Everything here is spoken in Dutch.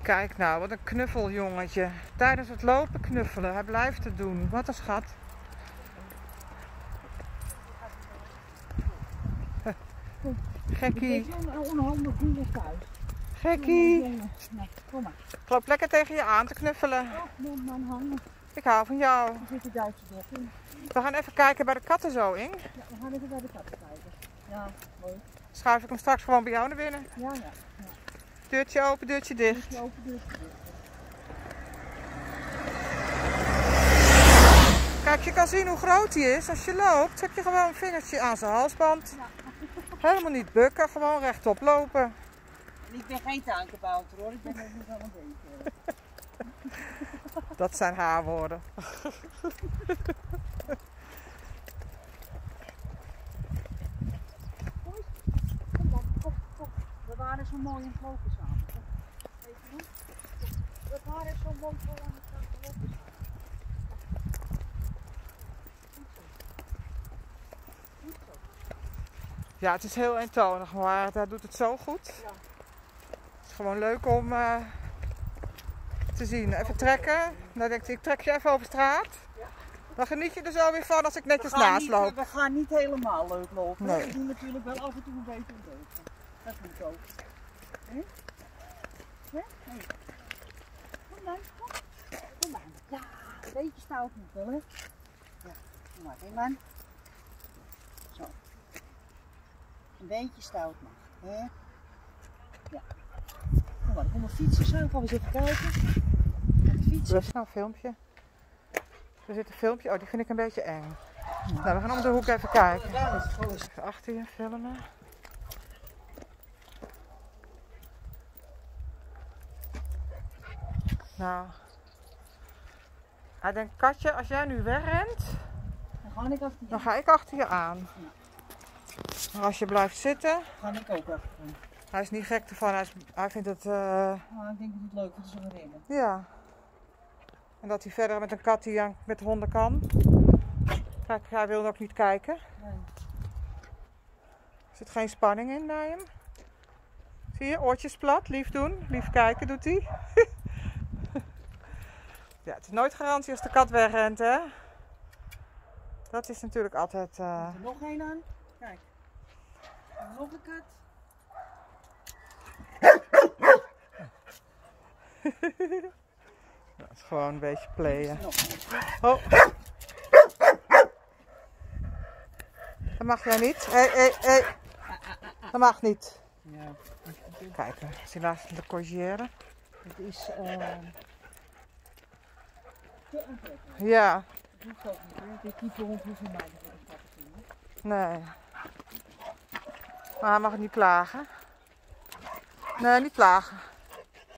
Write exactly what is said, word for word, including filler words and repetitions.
Kijk nou, wat een knuffeljongetje. Tijdens het lopen knuffelen. Hij blijft het doen. Wat een schat. Gekkie. Ik ben een onhandig ding thuis. Gekkie. Nou, kom maar. Ik loop lekker tegen je aan te knuffelen. Oh, man, man, hangen. Ik hou van jou. Er zit de Duitse dog in. We gaan even kijken bij de katten zo, Ing. Ja, we gaan even bij de katten kijken. Ja, mooi. Schuif ik hem straks gewoon bij jou naar binnen. Ja, ja. ja. Deurtje open, deurtje dicht. Deurtje open, deurtje dicht. Kijk, je kan zien hoe groot hij is. Als je loopt, heb je gewoon een vingertje aan zijn halsband. Ja. Helemaal niet bukken, gewoon rechtop lopen. En ik ben geen tuinkabouter hoor, ik ben ook nog wel een beetje. Dat zijn haar woorden. Kom dan, kom, kom. We waren zo mooi aan het lopen samen. Weet je nog? We waren zo mooi aan het lopen samen. Ja, het is heel eentonig, maar hij doet het zo goed. Ja. Het is gewoon leuk om uh, te zien. Even trekken. Dan denk ik, ik trek je even over straat. Ja. Dan geniet je er zo weer van als ik netjes We gaan naast niet, loop. We gaan niet helemaal leuk lopen. Nee. We doen natuurlijk wel af en toe een beetje een beetje. Dat moet ook. Hè? Hè? Hey. Kom dan, kom. Kom maar. Ja, een beetje stout moet wel, hè? Ja, kom maar, hè man. Zo. Een beetje stout mag, hè? Ja. Kom maar, kom maar fietsen zo. Gaan we eens even kijken. Naar de fietsen. Dus nou, een filmpje. Er zit een filmpje. Oh, die vind ik een beetje eng. Nou, we gaan om de hoek even kijken. Daar is het gewoon. Even achter je filmen. Nou. Hij denkt, Katje, als jij nu wegrent, Dan ga ik achter je. dan ga ik achter je aan. Maar als je blijft zitten, Dan ga ik ook achter je. hij is niet gek ervan, hij, is, hij vindt het, uh, Nou, ik denk dat het leuk is om te rennen. ja. En dat hij verder met een kat die aan- met honden kan. Kijk, hij wil ook niet kijken. Nee. Er zit geen spanning in bij hem. Zie je, oortjes plat, lief doen, lief kijken doet hij. Ja, het is nooit garantie als de kat wegrent, hè. Dat is natuurlijk altijd... Uh... Komt er nog één aan? Kijk. En nog een kat. Dat is gewoon een beetje playen. Nog een. Oh. Dat mag jij niet. Hé, hé, hé. Dat mag niet. Ja. Kijk, als hij laat te corrigeren. Het is uh, te aantrekkelijk. Ja, Dat hoeft ook niet, hè. Dit type hond hoeft in mij niet voor de stad te vinden. nee. Maar hij mag niet plagen. Nee, niet plagen.